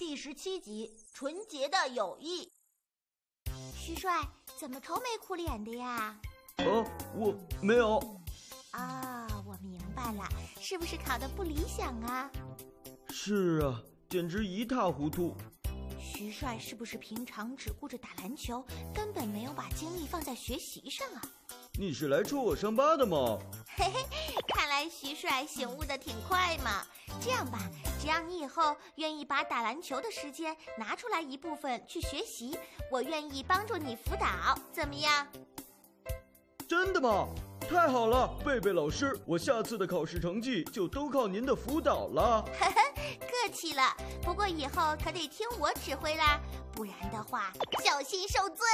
第17集纯洁的友谊。 蟋蟀怎么愁眉苦脸的呀？ 我没有。 我明白了，是不是考得不理想啊？ 是啊，简直一塌糊涂。 蟋蟀是不是平常只顾着打篮球，根本没有把精力放在学习上啊？ 你是来戳我伤疤的吗？ 嘿嘿，看来蟋蟀醒悟得挺快嘛。这样吧，只要你以后愿意把打篮球的时间拿出来一部分去学习，我愿意帮助你辅导，怎么样？ 真的吗？太好了，贝贝老师，我下次的考试成绩就都靠您的辅导了。 客气了，不过以后可得听我指挥啦，不然的话小心受罪。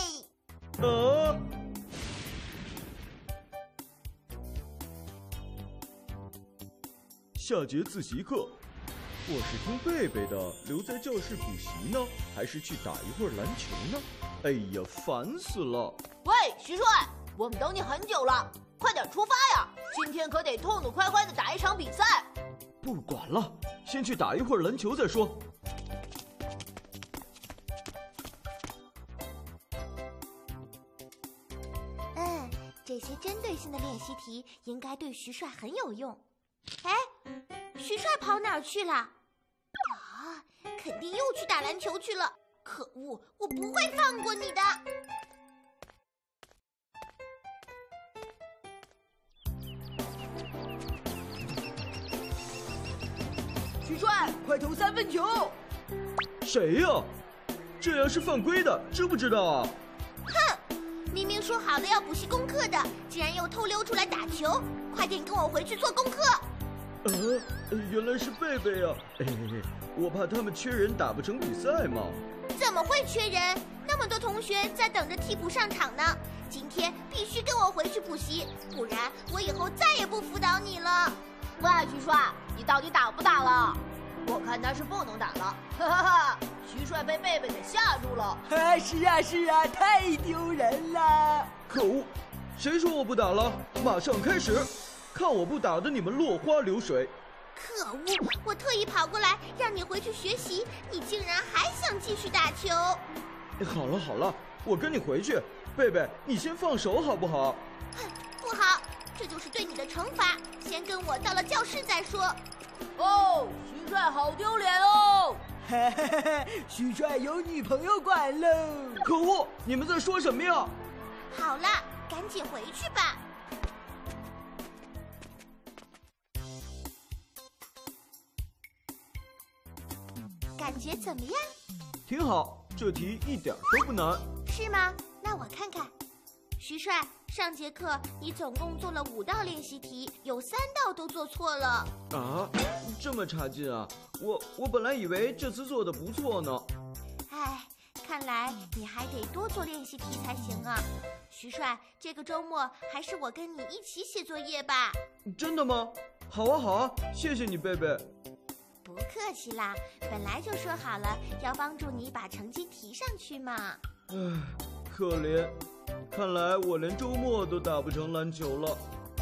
下节自习课，我是听贝贝的，留在教室补习呢，还是去打一会儿篮球呢？哎呀，烦死了！ 喂，蟋蟀，我们等你很久了，快点出发呀！今天可得痛痛快快的打一场比赛。 不管了，先去打一会儿篮球再说。 这些针对性的练习题应该对蟋蟀很有用。哎，蟋蟀跑哪儿去了？肯定又去打篮球去了。可恶，我不会放过你的！ 蟋蟀，快投3分球！ 谁呀？这样是犯规的，知不知道啊？ 哼！明明说好了要补习功课的，竟然又偷溜出来打球！快点跟我回去做功课！ 原来是贝贝啊！我怕他们缺人打不成比赛嘛。 怎么会缺人？那么多同学在等着替补上场呢。今天必须跟我回去补习，不然我以后再也不辅导你了。 喂，蟋蟀，你到底打不打了？我看他是不能打了，哈哈哈！蟋蟀被贝贝给吓住了。 是啊，太丢人了！ 可恶，谁说我不打了？马上开始，看我不打的你们落花流水！ 可恶，我特意跑过来让你回去学习，你竟然还想继续打球！ 好了，我跟你回去。贝贝，你先放手好不好？ 不好，这就是对你的惩罚。先跟我到了教室再说。 哦，蟋蟀好丢脸哦！ 蟋蟀有女朋友管喽！ 可恶，你们在说什么呀？ 好了，赶紧回去吧。感觉怎么样？ 挺好，这题一点都不难。 是吗？那我看看。蟋蟀，上节课你总共做了5道练习题，有3道都做错了。 这么差劲啊！我本来以为这次做的不错呢。 看来你还得多做练习题才行啊。蟋蟀，这个周末还是我跟你一起写作业吧。 真的吗？好啊，谢谢你，贝贝。 不客气啦，本来就说好了要帮助你把成绩提上去嘛。 可怜，看来我连周末都打不成篮球了。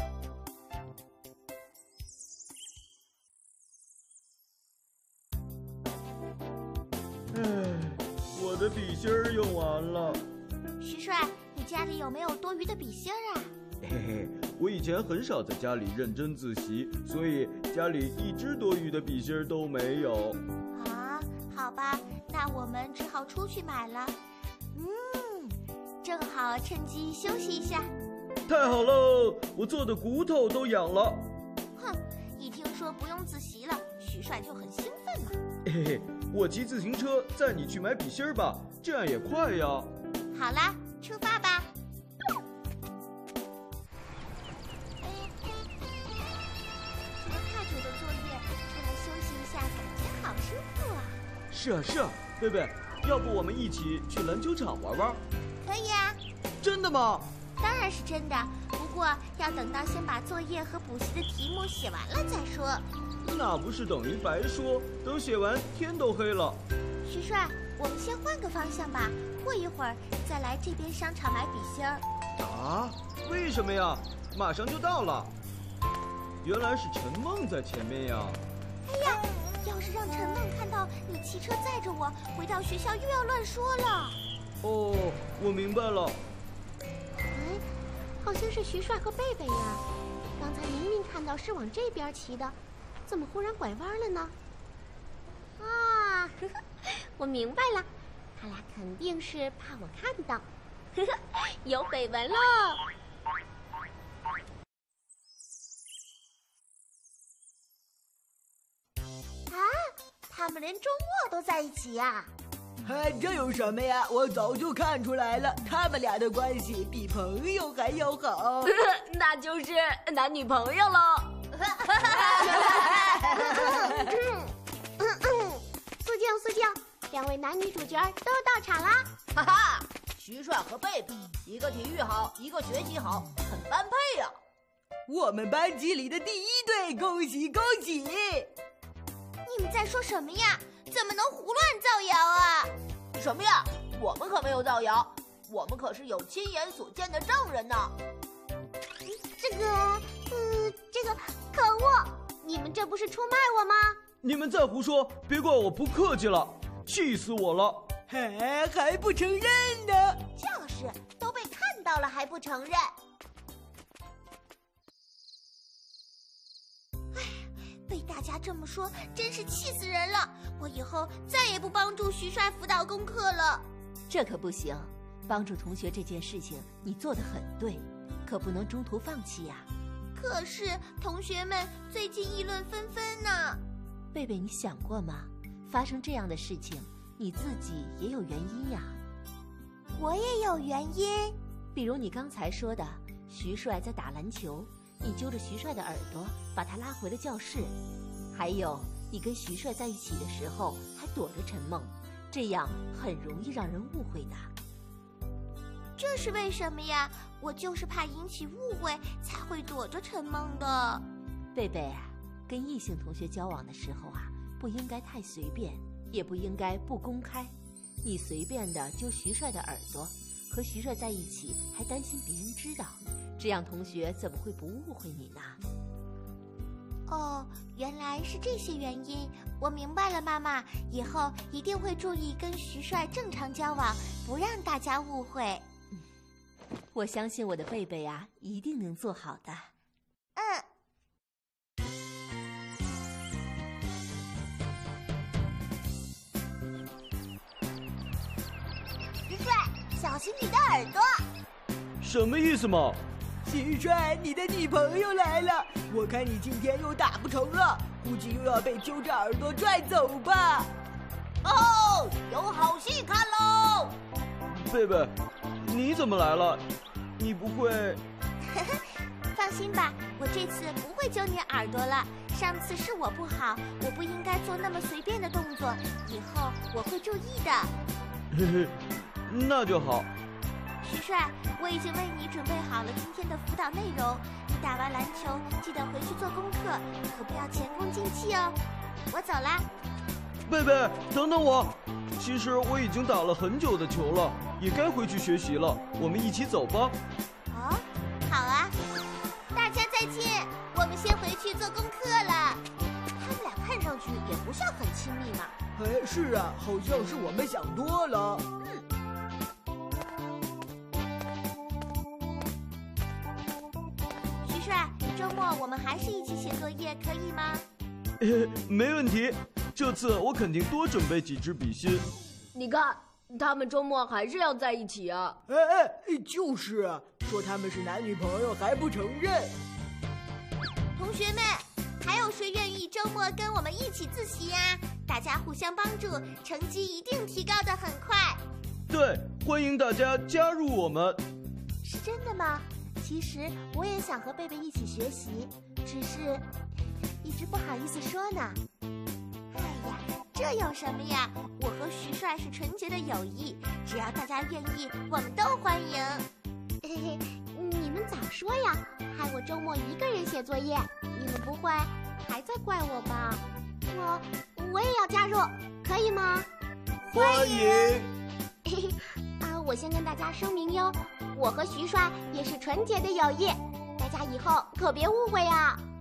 我的笔芯儿用完了。 蟋蟀，你家里有没有多余的笔芯儿啊？ 我以前很少在家里认真自习，所以家里一支多余的笔芯儿都没有。 好吧，那我们只好出去买了。正好趁机休息一下。 太好喽，我坐的骨头都痒了。 一听说不用自习了，蟋蟀就很兴奋嘛。 我骑自行车载你去买笔芯儿吧，这样也快呀。 好啦，出发吧。做了太久的作业，出来休息一下，感觉好舒服啊。 是啊，贝贝，要不我们一起去篮球场玩玩？ 可以啊。 真的吗？ 当然是真的，不过要等到先把作业和补习的题目写完了再说。 那不是等于白说？等写完天都黑了。 蟋蟀，我们先换个方向吧，过一会儿再来这边商场买笔芯儿。 为什么呀？马上就到了。原来是陈梦在前面呀。 要是让陈梦看到你牵骑车载着我回到学校，又要乱说了。 哦，我明白了。 哎，好像是徐帅和贝贝呀。刚才明明看到是往这边骑的，怎么忽然拐弯了呢？啊，呵呵，我明白了，他俩肯定是怕我看到，呵呵，有绯闻喽。 啊，他们连周末都在一起呀！ 这有什么呀？我早就看出来了，他们俩的关系比朋友还要好。 那就是男女朋友喽。 肃静，两位男女主角都到场啦！ 哈哈，徐帅和贝贝，一个体育好，一个学习好，很般配呀。 我们班级里的第一对，恭喜恭喜！ 你们在说什么呀？怎么能胡乱造谣啊？ 什么呀？我们可没有造谣，我们可是有亲眼所见的证人呢。 这个，可恶！你们这不是出卖我吗？ 你们再胡说，别怪我不客气了，气死我了！ 还不承认呢？ 就是，都被看到了还不承认。被大家这么说，真是气死人了！我以后再也不帮助徐帅辅导功课了。 这可不行，帮助同学这件事情你做得很对，可不能中途放弃呀。 可是同学们最近议论纷纷呢。 贝贝，你想过吗？发生这样的事情，你自己也有原因呀。 我也有原因， 比如你刚才说的，徐帅在打篮球，你揪着徐帅的耳朵把他拉回了教室，还有你跟徐帅在一起的时候还躲着陈梦，这样很容易让人误会的。 这是为什么呀？我就是怕引起误会才会躲着陈梦的。 贝贝啊，跟异性同学交往的时候啊，不应该太随便，也不应该不公开。你随便的揪徐帅的耳朵，和徐帅在一起还担心别人知道，这样同学怎么会不误会你呢？ 哦，原来是这些原因，我明白了，妈妈，以后一定会注意跟徐帅正常交往，不让大家误会。 我相信我的贝贝啊，一定能做好的。 徐帅，小心你的耳朵！ 什么意思嘛？ 徐帅，你的女朋友来了，我看你今天又打不成了，估计又要被揪着耳朵拽走吧。 哦，有好戏看喽！ 贝贝，你怎么来了？你不会…… 放心吧，我这次不会揪你耳朵了。上次是我不好，我不应该做那么随便的动作，以后我会注意的。 嘿嘿，那就好。 徐帅，我已经为你准备好了今天的辅导内容。你打完篮球记得回去做功课，可不要前功尽弃哦。我走啦。 贝贝，等等我。其实我已经打了很久的球了，也该回去学习了。我们一起走吧。 哦，好啊。大家再见，我们先回去做功课了。他们俩看上去也不像很亲密嘛。 是啊，好像是我们想多了。 徐帅，周末我们还是一起写作业，可以吗？ 没问题，这次我肯定多准备几支笔芯。 你看，他们周末还是要在一起啊。 就是啊，说他们是男女朋友还不承认。 同学们，还有谁愿意周末跟我们一起自习呀？大家互相帮助，成绩一定提高得很快。 对，欢迎大家加入我们。 是真的吗？其实我也想和贝贝一起学习，只是一直不好意思说呢。 哎呀，这有什么呀？我和徐帅是纯洁的友谊，只要大家愿意，我们都欢迎。 嘿嘿，你们早说呀，害我周末一个人写作业。你们不会还在怪我吧？我也要加入，可以吗？ 欢迎。 我先跟大家声明哟，我和徐帅也是纯洁的友谊，大家以后可别误会呀。